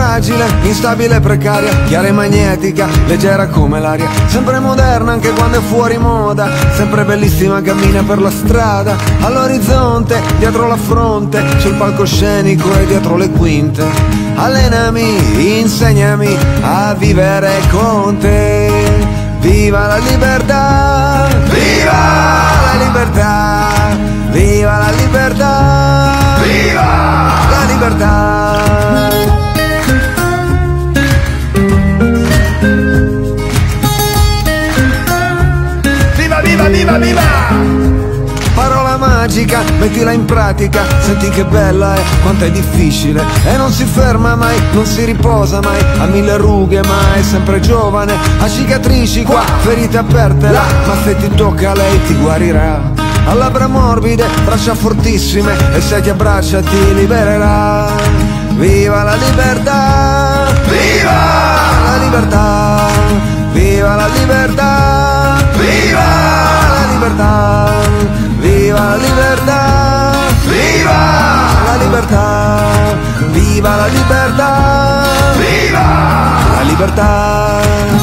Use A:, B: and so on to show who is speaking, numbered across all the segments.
A: fragile, instabile e precaria, chiara e magnetica, leggera come l'aria, sempre moderna anche quando è fuori moda, sempre bellissima, cammina per la strada, all'orizzonte, dietro la fronte, sul palcoscenico e dietro le quinte. Allenami, insegnami a vivere con te. Viva la libertà, viva la libertà, viva la libertà, viva la libertà. Viva, viva, viva, viva! Parola magica, mettila in pratica, senti che bella è, quanto è difficile. E non si ferma mai, non si riposa mai, ha mille rughe ma è sempre giovane, ha cicatrici qua, ferite aperte là, ma se ti tocca lei ti guarirà. Ha labbra morbide, braccia fortissime, e se ti abbraccia ti libererà. Viva la libertà, viva la libertà, viva la libertà, viva la libertà, viva la libertà, viva la libertà, viva la libertà, viva la libertà.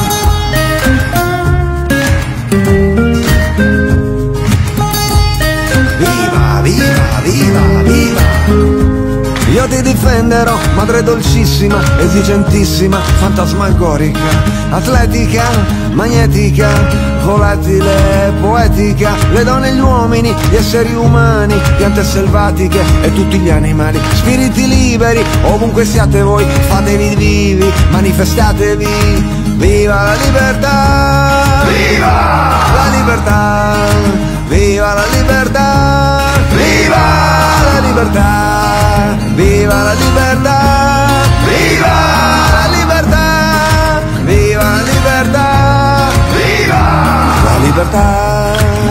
A: Viva, viva, viva, viva. Io ti difenderò, madre dolcissima, esigentissima, fantasmagorica, atletica, magnetica, volatile, poetica, le donne e gli uomini, gli esseri umani, piante selvatiche e tutti gli animali, spiriti liberi, ovunque siate voi, fatevi vivi, manifestatevi. Viva la libertà, viva la libertà, viva la libertà, viva la libertà, viva la libertà, viva la libertà, viva la libertà, viva la libertà.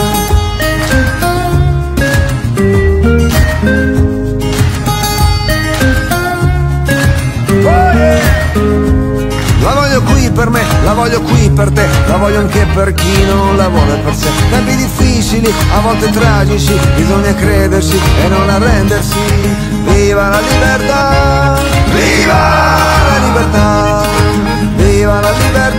A: La voglio qui per me, la voglio qui per te, la voglio anche per chi non la vuole per sé. Tempi difficili, a volte tragici, bisogna crederci e non arrendersi. Viva la libertà, viva la libertà, viva la libertà.